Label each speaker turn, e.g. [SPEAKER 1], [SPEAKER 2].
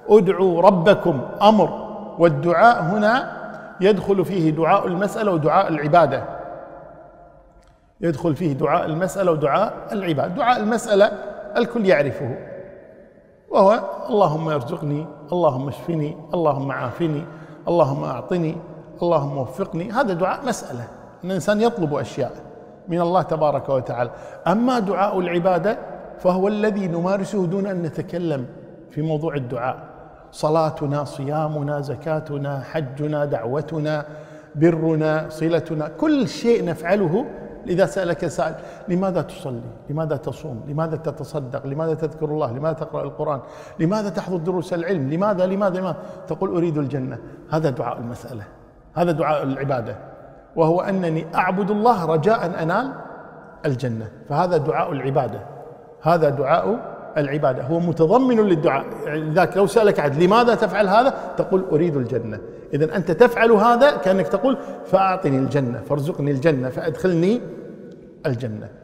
[SPEAKER 1] ادعوا ربكم أمر، والدعاء هنا يدخل فيه دعاء المسألة ودعاء العبادة، يدخل فيه دعاء المسألة ودعاء العبادة. دعاء المسألة الكل يعرفه، وهو اللهم ارزقني، اللهم اشفني، اللهم عافني، اللهم أعطني، اللهم وفقني. هذا دعاء مسألة، أن الإنسان يطلب أشياء من الله تبارك وتعالى. أما دعاء العبادة فهو الذي نمارسه دون أن نتكلم في موضوع الدعاء. صلاتنا، صيامنا، زكاتنا، حجنا، دعوتنا، برنا، صلتنا، كل شيء نفعله. إذا سألك سائل لماذا تصلي؟ لماذا تصوم؟ لماذا تتصدق؟ لماذا تذكر الله؟ لماذا تقرأ القرآن؟ لماذا تحضر دروس العلم؟ لماذا؟ تقول أريد الجنة. هذا دعاء المسألة، هذا دعاء العبادة، وهو أنني أعبد الله رجاء أن أنال الجنة. فهذا دعاء العبادة، هذا دعاء العبادة، هو متضمن للدعاء. لذلك لو سألك عبد لماذا تفعل هذا؟ تقول أريد الجنة. إذن أنت تفعل هذا كأنك تقول فأعطني الجنة، فارزقني الجنة، فأدخلني الجنة.